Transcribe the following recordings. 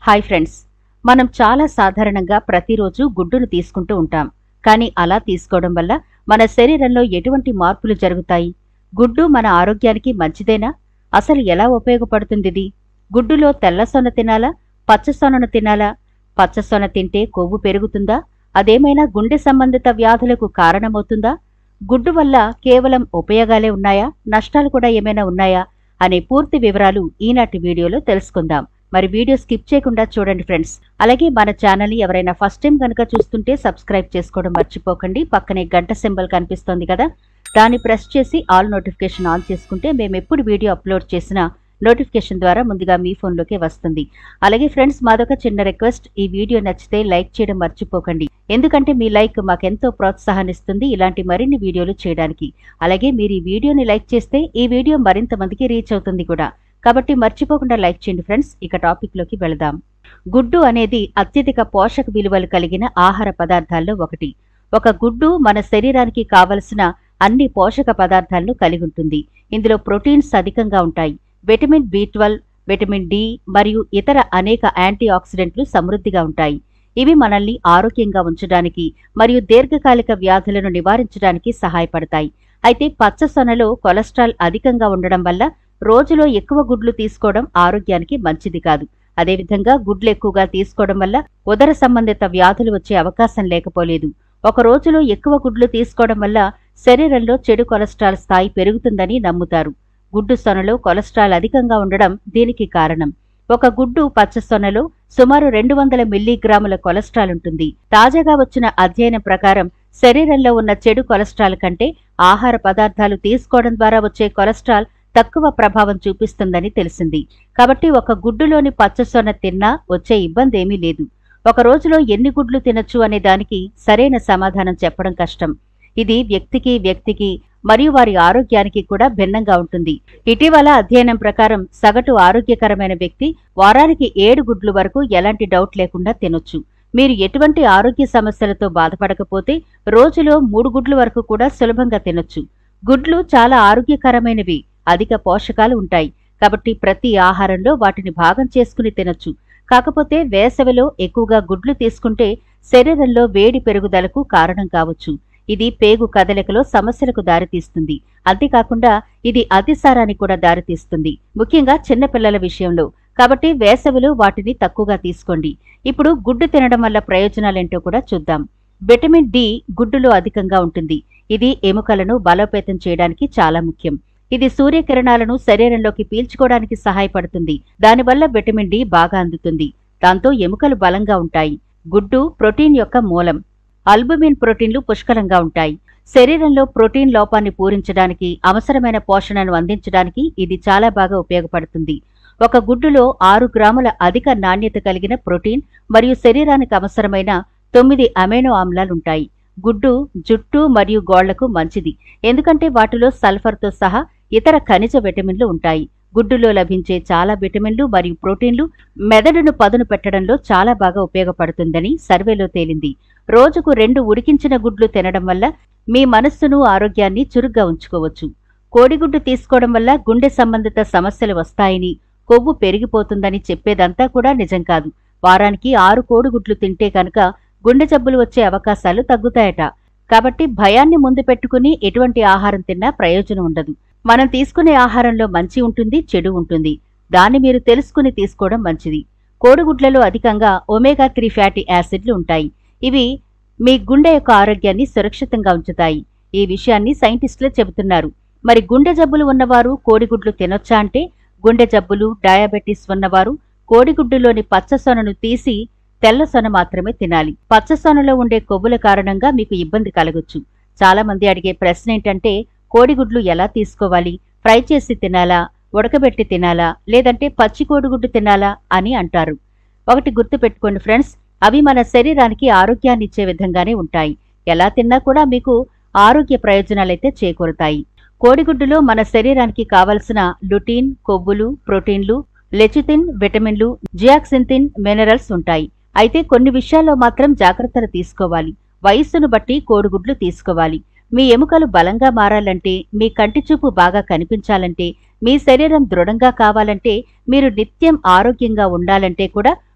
Hi friends, మనం చాలా సాధారణంగా ప్రతిరోజు గుడ్డును తీసుకుంటూ ఉంటాం. కానీ అలా తీసుకోవడం వల్ల మన శరీరంలో ఎటువంటి మార్పులు జరుగుతాయి? గుడ్డు మన ఆరోగ్యానికి మంచిదేనా? అసలు ఎలా ఉపయోగపడుతుందిది? గుడ్డులో తెల్ల సొన తినాలా? పచ్చ సొనను తినాలా? పచ్చ సొన తింటే కొవ్వు పెరుగుతుందా? అదేమైనా గుండె సంబంధిత వ్యాధులకు కారణమవుతుందా? గుడ్డు వల్ల కేవలం ఉపయోగాలే ఉన్నాయా? నష్టాలు కూడా ఏమైనా ఉన్నాయా? అనే పూర్తి వివరాలు ఈనాటి వీడియోలో తెలుసుకుందాం. మరి వీడియో స్కిప్ చేయకుండా చూడండి ఫ్రెండ్స్. అలాగే మన ఛానల్ని ఎవరైనా ఫస్ట్ టైం కనుక చూస్తుంటే సబ్స్క్రైబ్ చేసుకోవడం మర్చిపోకండి. పక్కనే గంట సింబల్ కనిపిస్తోంది కదా, దాన్ని ప్రెస్ చేసి ఆల్ నోటిఫికేషన్ ఆన్ చేసుకుంటే మేము ఎప్పుడు వీడియో అప్లోడ్ చేసినా నోటిఫికేషన్ ద్వారా ముందుగా మీ ఫోన్లోకే వస్తుంది. అలాగే ఫ్రెండ్స్, మాదొక చిన్న రిక్వెస్ట్, ఈ వీడియో నచ్చితే లైక్ చేయడం మర్చిపోకండి. ఎందుకంటే మీ లైక్ మాకెంతో ప్రోత్సాహాన్ని ఇస్తుంది ఇలాంటి మరిన్ని వీడియోలు చేయడానికి. అలాగే మీరు ఈ వీడియోని లైక్ చేస్తే ఈ వీడియో మరింత మందికి రీచ్ అవుతుంది కూడా. కాబట్టి మర్చిపోకుండా లైక్ చేయండి ఫ్రెండ్స్. ఇక టాపిక్ లోకి వెళదాం. గుడ్డు అనేది అత్యధిక పోషక విలువలు కలిగిన ఆహార పదార్థాల్లో ఒకటి. ఒక గుడ్డు మన శరీరానికి కావలసిన అన్ని పోషక పదార్థాలను కలిగి ఉంటుంది. ఇందులో ప్రోటీన్స్ అధికంగా ఉంటాయి. విటమిన్ B12, విటమిన్ డి మరియు ఇతర అనేక యాంటీ ఆక్సిడెంట్లు సమృద్ధిగా ఉంటాయి. ఇవి మనల్ని ఆరోగ్యంగా ఉంచడానికి మరియు దీర్ఘకాలిక వ్యాధులను నివారించడానికి సహాయపడతాయి. అయితే పచ్చ సొనలో కొలెస్ట్రాల్ అధికంగా ఉండడం వల్ల రోజులో ఎక్కువ గుడ్లు తీసుకోవడం ఆరోగ్యానికి మంచిది కాదు. అదేవిధంగా గుడ్లు ఎక్కువగా తీసుకోవడం వల్ల ఉదర సంబంధిత వ్యాధులు వచ్చే అవకాశం లేకపోలేదు. ఒక రోజులో ఎక్కువ గుడ్లు తీసుకోవడం వల్ల శరీరంలో చెడు కొలెస్ట్రాల్ స్థాయి పెరుగుతుందని నమ్ముతారు. గుడ్డు సొనలో కొలెస్ట్రాల్ అధికంగా ఉండడం దీనికి కారణం. ఒక గుడ్డు పచ్చ సొనలో సుమారు 200 మిల్లీగ్రాముల కొలెస్ట్రాల్ ఉంటుంది. తాజాగా వచ్చిన అధ్యయనం ప్రకారం శరీరంలో ఉన్న చెడు కొలెస్ట్రాల్ కంటే ఆహార పదార్థాలు తీసుకోవడం ద్వారా వచ్చే కొలెస్ట్రాల్ తక్కువ ప్రభావం చూపిస్తుందని తెలిసింది. కాబట్టి ఒక గుడ్డులోని పచ్చ సొన తిన్నా వచ్చే ఇబ్బంది ఏమీ లేదు. ఒక రోజులో ఎన్ని గుడ్లు తినొచ్చు అనే దానికి సరైన సమాధానం చెప్పడం కష్టం. ఇది వ్యక్తికి మరియు వారి ఆరోగ్యానికి కూడా భిన్నంగా ఉంటుంది. ఇటీవల అధ్యయనం ప్రకారం సగటు ఆరోగ్యకరమైన వ్యక్తి వారానికి 7 గుడ్లు వరకు ఎలాంటి డౌట్ లేకుండా తినొచ్చు. మీరు ఎటువంటి ఆరోగ్య సమస్యలతో బాధపడకపోతే రోజులో 3 గుడ్లు వరకు కూడా సులభంగా తినొచ్చు. గుడ్లు చాలా ఆరోగ్యకరమైనవి, అధిక పోషకాలు ఉంటాయి. కాబట్టి ప్రతి ఆహారంలో వాటిని భాగం చేసుకుని తినొచ్చు. కాకపోతే వేసవిలో ఎక్కువగా గుడ్లు తీసుకుంటే శరీరంలో వేడి పెరుగుదలకు కారణం కావచ్చు. ఇది పేగు కదలికలో సమస్యలకు దారితీస్తుంది. అంతేకాకుండా ఇది అతిసారానికి కూడా దారితీస్తుంది, ముఖ్యంగా చిన్నపిల్లల విషయంలో. కాబట్టి వేసవిలో వాటిని తక్కువగా తీసుకోండి. ఇప్పుడు గుడ్డు తినడం వల్ల ప్రయోజనాలేంటో కూడా చూద్దాం. విటమిన్ డి గుడ్డులో అధికంగా ఉంటుంది. ఇది ఎముకలను బలోపేతం చేయడానికి చాలా ముఖ్యం. ఇది సూర్యకిరణాలను శరీరంలోకి పీల్చుకోవడానికి సహాయపడుతుంది. దానివల్ల విటమిన్ డి బాగా అందుతుంది. దాంతో ఎముకలు బలంగా ఉంటాయి. గుడ్డు ప్రోటీన్ యొక్క మూలం. అల్బుమిన్ ప్రోటీన్లు పుష్కలంగా ఉంటాయి. శరీరంలో ప్రోటీన్ లోపాన్ని పూరించడానికి, అవసరమైన పోషణను అందించడానికి ఇది చాలా బాగా ఉపయోగపడుతుంది. ఒక గుడ్డులో 6 గ్రాముల అధిక నాణ్యత కలిగిన ప్రోటీన్ మరియు శరీరానికి అవసరమైన 9 అమైనో ఆమ్లాలుంటాయి. గుడ్డు జుట్టు మరియు గోళ్లకు మంచిది, ఎందుకంటే వాటిలో సల్ఫర్తో సహా ఇతర ఖనిజ విటమిన్లు ఉంటాయి. గుడ్డులో లభించే చాలా విటమిన్లు మరియు ప్రోటీన్లు మెదడును పదును పెట్టడంలో చాలా బాగా ఉపయోగపడుతుందని సర్వేలో తేలింది. రోజుకు 2 ఉడికించిన గుడ్లు తినడం వల్ల మీ మనస్సును, ఆరోగ్యాన్ని చురుగ్గా ఉంచుకోవచ్చు. కోడిగుడ్డు తీసుకోవడం వల్ల గుండె సంబంధిత సమస్యలు వస్తాయని, కొవ్వు పెరిగిపోతుందని చెప్పేదంతా కూడా నిజం కాదు. వారానికి 6 కోడిగుడ్లు తింటే కనుక గుండె జబ్బులు వచ్చే అవకాశాలు తగ్గుతాయట. కాబట్టి భయాన్ని ముందు పెట్టుకుని ఎటువంటి ఆహారం తిన్నా ప్రయోజనం ఉండదు. మనం తీసుకునే ఆహారంలో మంచి ఉంటుంది, చెడు ఉంటుంది. దాన్ని మీరు తెలుసుకుని తీసుకోవడం మంచిది. కోడిగుడ్లలో అధికంగా ఒమేగా 3 ఫ్యాటీ యాసిడ్లు ఉంటాయి. ఇవి మీ గుండె యొక్క ఆరోగ్యాన్ని సురక్షితంగా ఉంచుతాయి. ఈ విషయాన్ని సైంటిస్టులు చెబుతున్నారు. మరి గుండె జబ్బులు ఉన్నవారు కోడిగుడ్లు తినొచ్చా అంటే, గుండె జబ్బులు, డయాబెటీస్ ఉన్నవారు కోడిగుడ్డులోని పచ్చ సొనను తీసి తెల్ల సొన మాత్రమే తినాలి. పచ్చ సొనలో ఉండే కొవ్వుల కారణంగా మీకు ఇబ్బంది కలగొచ్చు. చాలా మంది అడిగే ప్రశ్న ఏంటంటే, కోడిగుడ్లు ఎలా తీసుకోవాలి? ఫ్రై చేసి తినాలా, ఉడకబెట్టి తినాలా, లేదంటే పచ్చి కోడిగుడ్డు తినాలా అని అంటారు. ఒకటి గుర్తుపెట్టుకోండి ఫ్రెండ్స్, అవి మన శరీరానికి ఆరోగ్యాన్నిచ్చే విధంగానే ఉంటాయి. ఎలా తిన్నా కూడా మీకు ఆరోగ్య ప్రయోజనాలైతే చేకూరుతాయి. కోడిగుడ్డులో మన శరీరానికి కావలసిన లుటీన్, కొవ్వులు, ప్రోటీన్లు, లెచితిన్, విటమిన్లు, జియాక్సింథిన్, మినరల్స్ ఉంటాయి. అయితే కొన్ని విషయాల్లో మాత్రం జాగ్రత్తలు తీసుకోవాలి. వయస్సును బట్టి కోడిగుడ్లు తీసుకోవాలి. మీ ఎముకలు బలంగా మారాలంటే, మీ కంటి చూపు బాగా కనిపించాలంటే, మీ శరీరం దృఢంగా కావాలంటే, మీరు నిత్యం ఆరోగ్యంగా ఉండాలంటే కూడా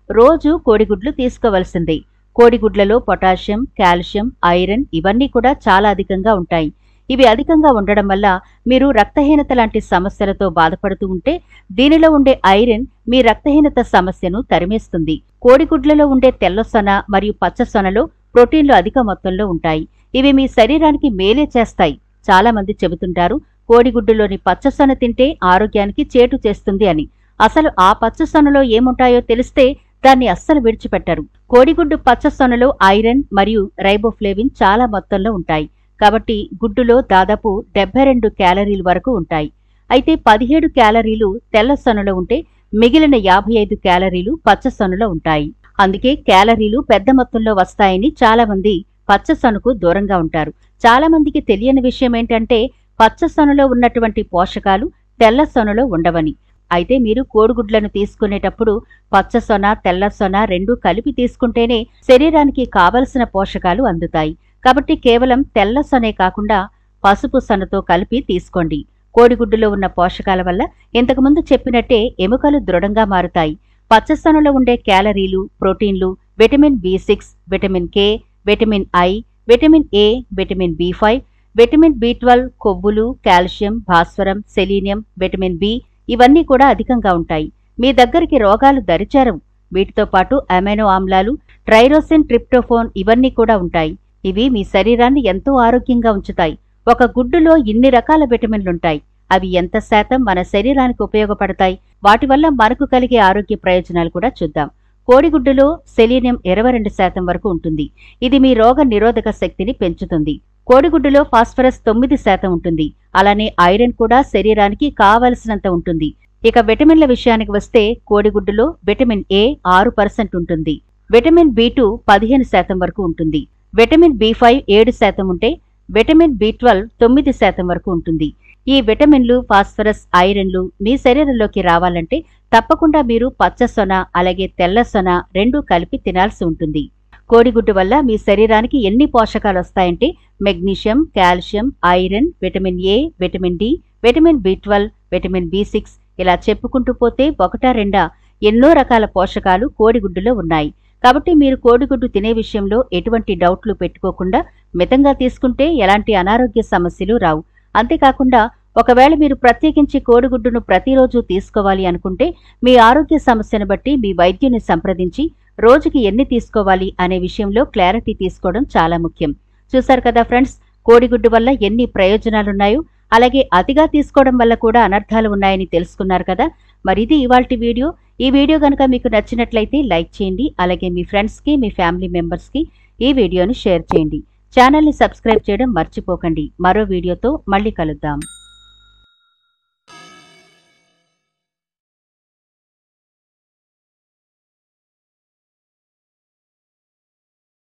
రోజు కోడిగుడ్లు తీసుకోవలసిందే. కోడిగుడ్లలో పొటాషియం, కాల్షియం, ఐరన్ ఇవన్నీ కూడా చాలా అధికంగా ఉంటాయి. ఇవి అధికంగా ఉండడం వల్ల మీరు రక్తహీనత లాంటి సమస్యలతో బాధపడుతూ ఉంటే దీనిలో ఉండే ఐరన్ మీ రక్తహీనత సమస్యను తరిమేస్తుంది. కోడిగుడ్లలో ఉండే తెల్లసొన మరియు పచ్చసొనలో ప్రోటీన్లు అధిక మొత్తంలో ఉంటాయి. ఇవి మీ శరీరానికి మేలే చేస్తాయి. చాలా మంది చెబుతుంటారు కోడిగుడ్డులోని పచ్చసొన తింటే ఆరోగ్యానికి చేటు చేస్తుంది అని. అసలు ఆ పచ్చసొనలో ఏముంటాయో తెలిస్తే దాన్ని అస్సలు విడిచిపెట్టరు. కోడిగుడ్డు పచ్చసొనలో ఐరన్ మరియు రైబోఫ్లేవిన్ చాలా మొత్తంలో ఉంటాయి. కాబట్టి గుడ్డులో దాదాపు 72 క్యాలరీల వరకు ఉంటాయి. అయితే 17 క్యాలరీలు తెల్ల సొనలో ఉంటే మిగిలిన 55 క్యాలరీలు పచ్చ సొనలో ఉంటాయి. అందుకే క్యాలరీలు పెద్ద మొత్తంలో వస్తాయని చాలామంది పచ్చ సొనకు దూరంగా ఉంటారు. చాలామందికి తెలియని విషయం ఏంటంటే పచ్చ సొనలో ఉన్నటువంటి పోషకాలు తెల్ల సొనలో ఉండవని. అయితే మీరు కోడిగుడ్లను తీసుకునేటప్పుడు పచ్చ సొన, తెల్ల సొన రెండూ కలిపి తీసుకుంటేనే శరీరానికి కావలసిన పోషకాలు అందుతాయి. కాబట్టి కేవలం తెల్ల సొనే కాకుండా పసుపు సొనతో కలిపి తీసుకోండి. కోడిగుడ్డులో ఉన్న పోషకాల వల్ల ఇంతకుముందు చెప్పినట్టే ఎముకలు దృఢంగా మారుతాయి. పచ్చసొనలో ఉండే క్యాలరీలు, ప్రోటీన్లు, vitamin B6, vitamin K, vitamin I, vitamin A, vitamin B5, vitamin B12, కొవ్వులు, కాల్షియం, భాస్వరం, సెలీనియం, విటమిన్ B ఇవన్నీ కూడా అధికంగా ఉంటాయి. మీ దగ్గరికి రోగాలు దరిచేరవు. వీటితో పాటు అమైనో ఆమ్లాలు, ట్రైరోసిన్, ట్రిప్టోఫాన్ ఇవన్నీ కూడా ఉంటాయి. ఇవి మీ శరీరాన్ని ఎంతో ఆరోగ్యంగా ఉంచుతాయి. ఒక గుడ్డులో ఇన్ని రకాల విటమిన్లుంటాయి. అవి ఎంత శాతం మన శరీరానికి ఉపయోగపడతాయి, వాటి వల్ల మనకు కలిగే ఆరోగ్య ప్రయోజనాలు కూడా చూద్దాం. కోడిగుడ్డులో సెలీనియం 22% వరకు ఉంటుంది. ఇది మీ రోగ నిరోధక శక్తిని పెంచుతుంది. కోడిగుడ్డులో ఫాస్ఫరస్ 9% ఉంటుంది. అలానే ఐరన్ కూడా శరీరానికి కావలసినంత ఉంటుంది. ఇక విటమిన్ల విషయానికి వస్తే కోడిగుడ్డులో విటమిన్ A 6% ఉంటుంది. విటమిన్ B2 15% వరకు ఉంటుంది. విటమిన్ B5 7% ఉంటే విటమిన్ B12 9% వరకు ఉంటుంది. ఈ విటమిన్లు, ఫాస్ఫరస్, ఐరన్లు మీ శరీరంలోకి రావాలంటే తప్పకుండా మీరు పచ్చ సొన అలాగే తెల్ల సొన రెండూ కలిపి తినాల్సి ఉంటుంది. కోడిగుడ్డు వల్ల మీ శరీరానికి ఎన్ని పోషకాలు వస్తాయంటే magnesium, calcium, iron, vitamin A, vitamin D, vitamin B12, vitamin B6 ఇలా చెప్పుకుంటూ పోతే ఒకటా రెండా ఎన్నో రకాల పోషకాలు కోడిగుడ్డులో ఉన్నాయి. కాబట్టి మీరు కోడిగుడ్డు తినే విషయంలో ఎటువంటి డౌట్లు పెట్టుకోకుండా మితంగా తీసుకుంటే ఎలాంటి అనారోగ్య సమస్యలు రావు. అంతేకాకుండా ఒకవేళ మీరు ప్రత్యేకించి కోడిగుడ్డును ప్రతిరోజు తీసుకోవాలి అనుకుంటే మీ ఆరోగ్య సమస్యను బట్టి మీ వైద్యుని సంప్రదించి రోజుకి ఎన్ని తీసుకోవాలి అనే విషయంలో క్లారిటీ తీసుకోవడం చాలా ముఖ్యం. చూశారు కదా ఫ్రెండ్స్, కోడిగుడ్డు వల్ల ఎన్ని ప్రయోజనాలున్నాయో అలాగే అతిగా తీసుకోవడం వల్ల కూడా అనర్థాలు ఉన్నాయని తెలుసుకున్నారు కదా. మరి ఇది ఇవాల్టి వీడియో. ఈ వీడియో గనుక మీకు నచ్చినట్లయితే లైక్ చేయండి. అలాగే మీ ఫ్రెండ్స్కి, మీ ఫ్యామిలీ మెంబర్స్కి ఈ వీడియోని షేర్ చేయండి. ఛానల్ని సబ్స్క్రైబ్ చేయడం మర్చిపోకండి. మరో వీడియోతో మళ్ళీ కలుద్దాం.